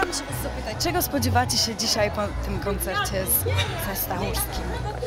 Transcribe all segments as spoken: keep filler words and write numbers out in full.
chciałam się was zapytać, czego spodziewacie się dzisiaj po tym koncercie z, ze Stachurskim?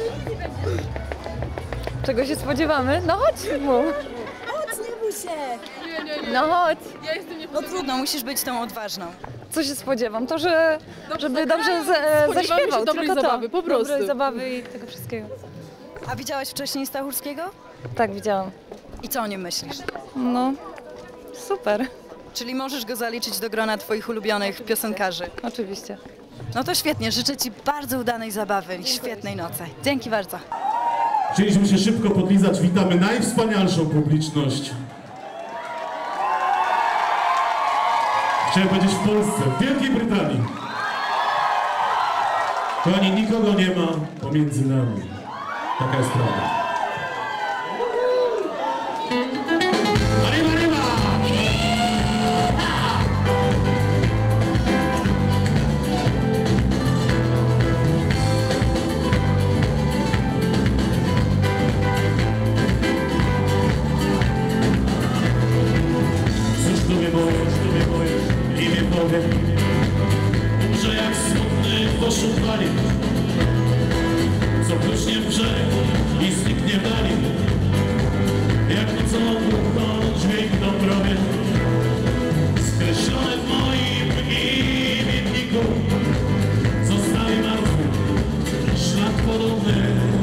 Czego się spodziewamy? No chodź mu. Chodź, nie bój się! No chodź. No trudno, musisz być tą odważną. Co się spodziewam? To, że żeby dobrze za, Spodziewamy zaśpiewał. się dobrej tylko to. zabawy, po prostu. Dobrej zabawy i tego wszystkiego. A widziałaś wcześniej Stachurskiego? Tak, widziałam. I co o nim myślisz? No, super. Czyli możesz go zaliczyć do grona twoich ulubionych piosenkarzy. Oczywiście. No to świetnie, życzę ci bardzo udanej zabawy i świetnej nocy. Dzięki bardzo. Chcieliśmy się szybko podlizać. Witamy najwspanialszą publiczność. Chciałem powiedzieć w Polsce, w Wielkiej Brytanii. Kochani, nikogo nie ma pomiędzy nami. Taka jest prawda. Arriba, arriba! Cóż to mnie boję, cóż to mnie boję i nie powiem, że jak smutny poszukiwali, co pluśnie w brzeg i zniknie w dali, jak nocą głuchną dźwięk dąbrowy, skreślone w moim imienniku, zostaje martwy, szlak podobny.